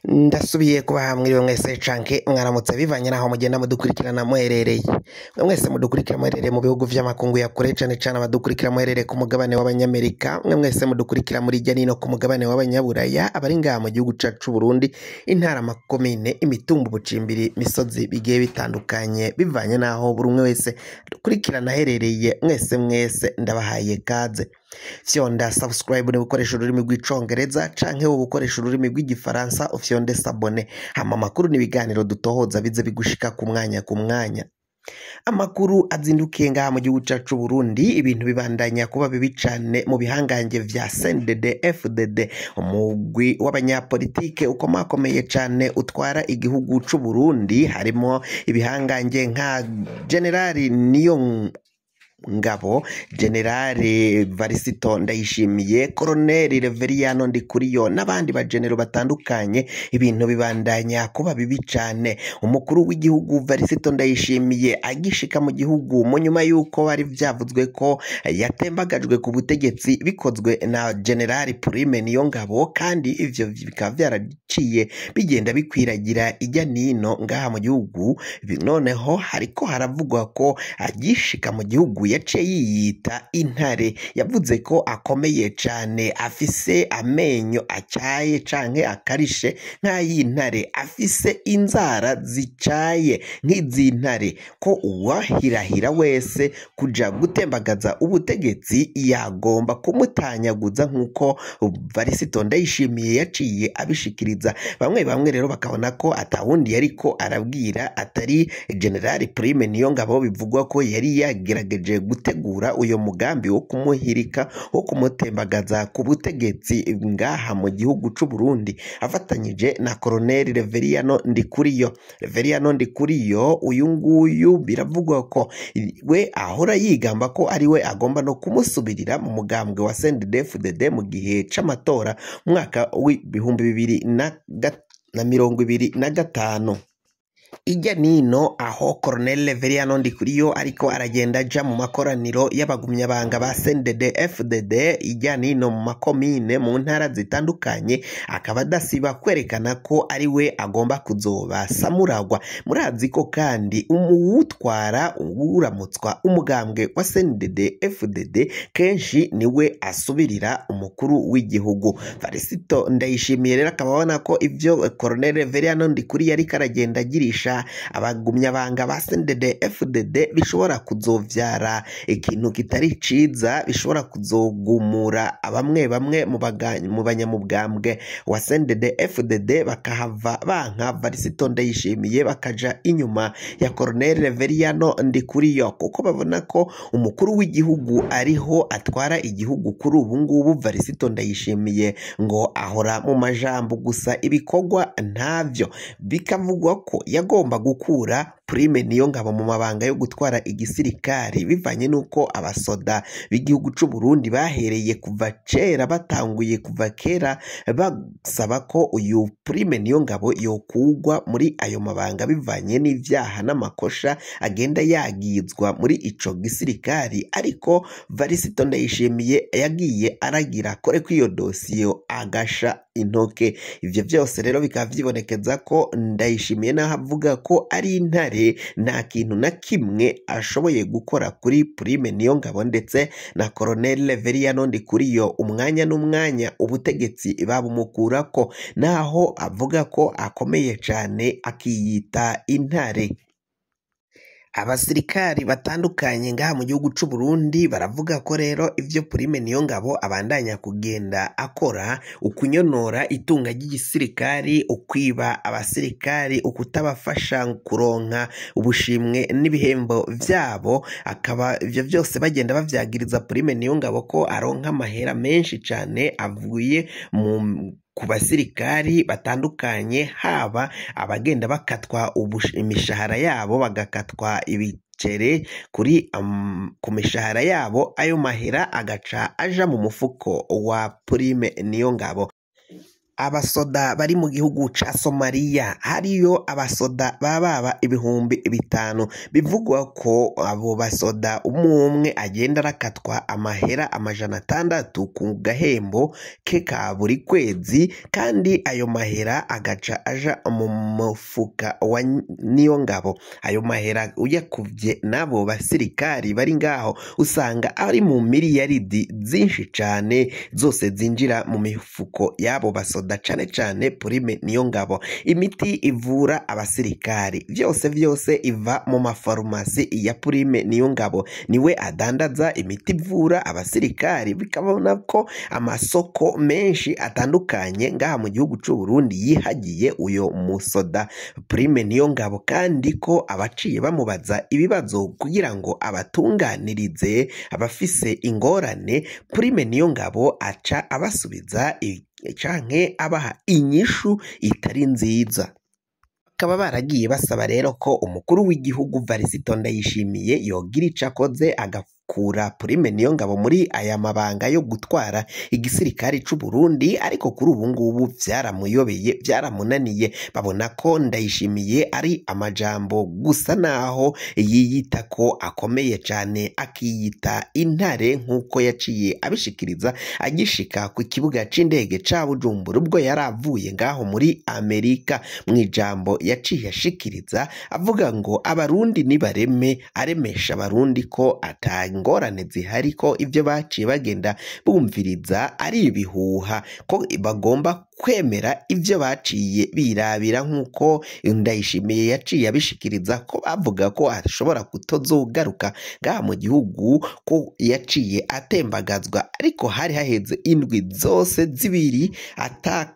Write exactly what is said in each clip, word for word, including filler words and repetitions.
Ndasubiye kubaha mwiriwe mwese canke mwaramutse bivanye naho mugenda mudukurikirana muherereye. Mwe mwese mudukurikira muherereye mu bihugu vy'amakungu ya kure cane cane abadukurikira muherereye ku mugabane w'abanyamerika, mwe mwese mudukurikira muri irya nino ku mugabane w'abanyaburaya, abari ngaha mu gihugu cacu c'u Burundi, intara, amakomine, imitumba, ubucimbiri, misozi bigiye bitandukanye bivanye naho buri umwe wese dukurikirana aherereye. Mwese mwese ndabahaye kaze. Fyonda subscribe ni bukoresha ururimi rw'icongereza canke wo bukoresha ururimi rw'igifaransa, ufyonde sabone hama amakuru n'ibiganiro dutohoza bize bigushika ku mwanya ku mwanya. Amakuru azindukiye ngaha mu gihugu cacu c'u Burundi, ibintu bibandanya kuba bibi cane mu bihangange vya C N D D F D D, umugwi w'abanyapolitike ukomakomeye cane utwara igihugu c'u Burundi. Harimo ibihangange nka Generali Niyongabo, Generali Varisito Ndayishimiye, Koloneli Reveriyano Ndikuriyo n'abandi bagenero batandukanye. Ibintu bibandanya kuba bibi cane. Umukuru w'igihugu Varisito Ndayishimiye agishika mu gihugu mu nyuma yuko bari vyavuzwe ko yatembagajwe ku butegetsi bikozwe na Generali Prime Niyongabo, kandi ivyo bikaba vyaraciye bigenda bikwiragira ijya nino ngaha mu gihugu. Noneho hariko haravugwa ko agishika mu gihugu yaciye yiyita intare, yavuze ko akomeye cane, afise amenyo acyaye canke akarishe nk'ay'intare, afise inzara zicaye nk'iz'intare, ko uwahirahira wese kuja gutembagaza ubutegetsi yagomba kumutanyaguza nk'uko Varisito Ndayishimiye yaciye abishikiriza. Bamwe bamwe rero bakabona ko atawundi yariko arabwira atari Generali Prime Niyongabo, bivugwa ko yari yagerageje gutegura uyo mugambi wo kumuhirika, wo kumutembagaza ku butegetsi ngaha mu gihugu c'u Burundi, afatanyije na Koloneli Reveriyano Ndikuriyo. Reveriyano Ndikuriyo uyu nguyu biravugwa ko we ahora yigamba ko ari we agomba no kumusubirira mu mugambwe wa C N D D F D D mu gihe c'amatora mu mwaka w'ibihumbi bibiri na mirongo ibiri na gatanu. Ijya nino aho Koloneli Reveriyano Ndikuriyo ariko aragenda aja mu makoraniro y'abagumyabanga ba C N D D F D D, ijya nino mu makomine mu ntara zitandukanye, akaba adasiba kwerekana ko ari we agomba kuzoba samuragwa. Murazi ko kandi umuwutwara uramutswa umugambwe wa C N D D F D D kenshi niwe asubirira umukuru w'igihugu. Varisito Ndayishimiye rero akaba abona ko ivyo Koloneli Reveriyano Ndikuriyo ariko aragenda agirisha abagumyabanga ba C N D D F D D bishobora kuzovyara ikintu kitari ciza, bishobora kuzogumura abamwe bamwe mu banyamubwambwe wa C N D D F D D, bakahava banka Varisito Ndayishimiye bakaja inyuma ya Koloneli Reveriyano Ndikuriyo, kuko babona ko umukuru w'igihugu ariho atwara igihugu kuri ubu ngubu. Varisito Ndayishimiye ngo ahora mu majambo gusa, ibikorwa ntavyo. Bikavugwa ko yagomba gukura Prime Niyongabo mu mabanga yo gutwara igisirikari, bivanye nuko abasoda b'igihugu c'u Burundi bahereye kuva kera, batanguye kuva kera basaba ko uyu Prime Niyongabo yokugwa muri ayo mabanga bivanye n'ivyaha n'amakosha agenda yagizwa muri ico gisirikari. Ariko Varisito Ndayishimiye yagiye aragira kore ko iyo dosiyo agasha intoke. Ivyo vyose rero bikaba vyibonekeza ko Ndayishimiye naho avuga ko ari intare, nta kintu na kimwe ashoboye gukora kuri Prime Niyongabo ndetse na Koloneli Reveriyano Ndikuriyo. Umwanya n'umwanya ubutegetsi babumukurako, naho avuga ko akomeye cane akiyita intare. Abasirikari batandukanye ngaha mu gihugu c'u Burundi baravuga ko rero ivyo Prime Niyongabo abandanya kugenda akora, ukunyonora itunga ry'igisirikari, ukwiba abasirikari, ukutabafasha kuronka ubushimwe n'ibihembo vyabo, akaba ivyo vyose bagenda bavyagiriza Prime Niyongabo ko aronka amahera menshi cane avuye mu ku basirikari batandukanye, haba abagenda bakatwa imishahara yabo, bagakatwa ibicere kuri um, ku mishahara yabo, ayo mahera agaca aja mu mufuko wa Prime Niyongabo. abasoda bari mu gihugu ca Somalia hariyo abasoda bababa ibihumbi bitanu bivugwa ko abo basoda umwe agenda arakatwa amahera amajana atandatu ku gahembo ke ka buri kwezi kandi ayo mahera agaca aja mu mufuka wa Niyongabo. Ayo mahera uyakuvye nabo basirikari bari ngaho usanga ari mu miliyaridi zinshi cane zose zinjira mu mifuko yabo basoda cane cane Prime Niyongabo. Imiti ivura abasirikari vyose vyose iva mu mafarumasi ya Prime Niyongabo, niwe adandaza imiti ivura abasirikari. Bikabona ko amasoko menshi atandukanye ngaha mu gihugu c'u Burundi yihagiye uyo musoda Prime Niyongabo, kandi ko abaciye bamubaza ibibazo kugira ngo abatunganirize abafise ingorane, Prime Niyongabo aca abasubiza canke abaha inyishu itari nziza. Bakaba baragiye basaba rero ko umukuru w'igihugu Varisito Ndayishimiye yogira ico akoze agakura Prime Niyongabo muri aya mabanga yo gutwara igisirikari c'u Burundi, ariko kuri ubu ngubu vyaramuyobeye vyaramunaniye. Babona ko Ndayishimiye ari amajambo gusa, naho yiyita ko akomeye cane akiyita intare nk'uko yaciye abishikiriza agishika ku kibuga c'indege ca Bujumbura ubwo yaravuye ngaho muri Amerika. Mwijambo yaciye ashikiriza avuga ngo abarundi nibareme, aremesha abarundi ko ata ingorane zihari, ko ivyo baciye bagenda bumviriza ari ibihuha, ko bagomba kwemera ivyo baciye birabira nk'uko Ndayishimiye yaciye abishikiriza, ko bavuga ko ashobora kutozogaruka ngaha mu gihugu, ko yaciye atembagazwa ariko hari haheze indwi zose zibiri ata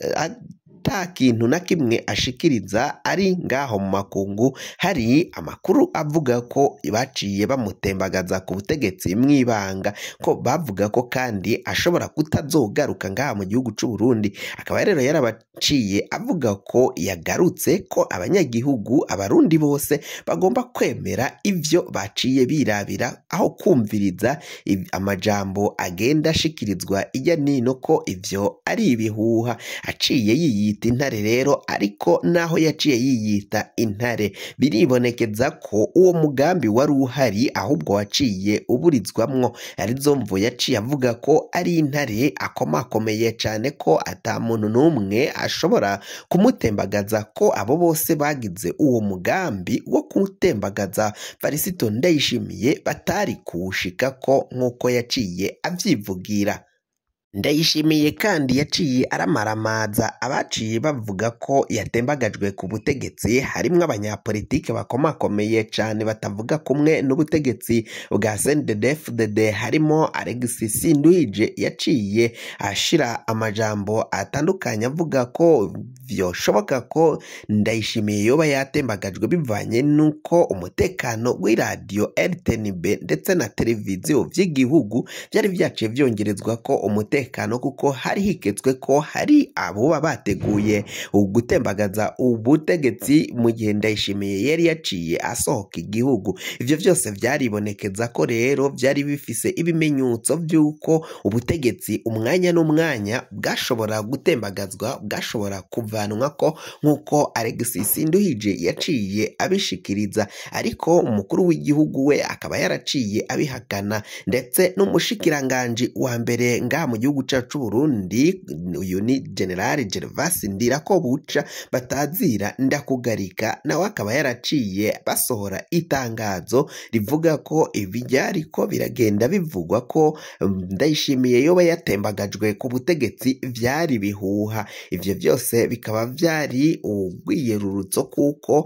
ata kintu na kimwe ashikiriza, ari ngaho mu makungu. Hari amakuru avuga ko baciye bamutembagaza ku butegetsi mwibanga, ko bavuga ko kandi ashobora kutazogaruka ngaha mu gihugu c'u Burundi. Akaba rero yarabaciye avuga ko yagarutse, ko abanyagihugu abarundi bose bagomba kwemera ivyo baciye birabira aho kumviriza amajambo agenda ashikirizwa ijya nino, ko ivyo ari ibihuha. Aciye yiyita intare rero, ariko naho yaciye yiyita intare biribonekeza ko uwo mugambi wari uhari, ahubwo waciye uburizwamwo. Arizo mvo yaciye avuga ko ari intare akomakomeye cane, ko ata muntu n'umwe ashobora kumutembagaza, ko abo bose bagize uwo mugambi wo kumutembagaza Varisito Ndayishimiye batari kuwushikako nk'uko yaciye avyivugira. Ndayishimiye kandi yaciye aramaramaza abaciye bavuga ko yatembagajwe ku butegetsi, harimwo abanyapolitike bakomakomeye cane batavuga kumwe n'ubutegetsi bwa C N D D F D D, harimo Alexis Nduhije. Yaciye ashira amajambo atandukanye avuga ko vyoshoboka ko Ndayishimiye yoba yatembagajwe bivanye nuko umutekano w'iradio R T N B ndetse na televiziyo vy'igihugu vyari vyaciye vyongerezwa ko umutekano, kuko hari hiketswe ko hari abo bateguye gutembagaza ubutegetsi mu gihe Ndayishimiye yari yaciye asohoka igihugu. Ivyo vyose vyaribonekeza ko rero vyari bifise ibimenyetso vy'uko ubutegetsi umwanya n'umwanya bwashobora gutembagazwa, bwashobora kuvanwa ko nk'uko Alexis Nduhije yaciye abishikiriza. Ariko umukuru w'igihugu we akaba yaraciye abihakana, ndetse n'umushikiranganji wa mbere ngaha mu gihugu cacu Burundi, uyu ni General Gervas Ndirakobuca batazira ndakugarika, nawe akaba yaraciye basohora itangazo rivuga ko ibijyari ko biragenda bivugwa ko Ndayishimiye yoba yatembagajwe ku butegetsi vyari bihuha. Ivyo vyose bikaba vyari ubwiyerurutso, kuko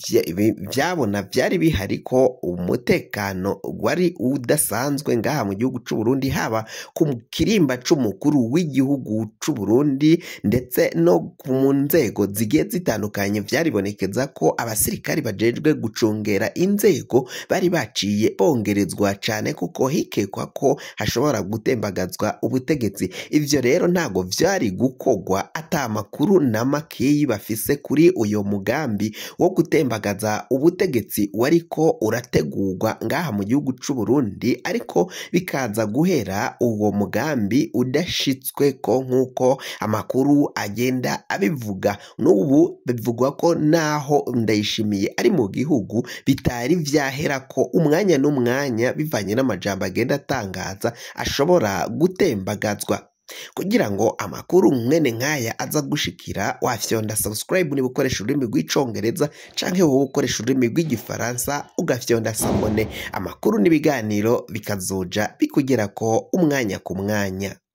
vyabona vyari bihari ko umutekano wari udasanzwe ngaha mu gihugu c'u Burundi, haba ku kirimba c'umukuru w'igihugu c'u Burundi ndetse no mu nzego zigiye zitandukanye. Vyaribonekeza ko abasirikari bajejwe gucungera inzego bari baciye bongerezwa cane, kuko hikekwa ko hashobora gutembagazwa ubutegetsi. Ivyo rero ntago vyari gukogwa ata makuru na makeyi bafise kuri uyo mugambi wo gutembagaza ubutegetsi wariko urategurwa ngaha mu gihugu c'u Burundi, ariko bikaza guhera uwo mugambi udashitswe ko nk'uko amakuru agenda abivuga. N'ubu bivugwa ko naho Ndayishimiye ari mu gihugu bitari vyahera ko umwanya n'umwanya bivanye n'amajambo agenda atangaza ashobora gutembagazwa. Kugira ngo amakuru mwene nkaya aza gushikira, wafyonda subscribe niba ukoresha ururimi rw'icongereza canke wowe ukoresha ururimi rw'igifaransa ugafyonda sabone, amakuru n'ibiganiro bikazoja bikugerako umwanya ku mwanya.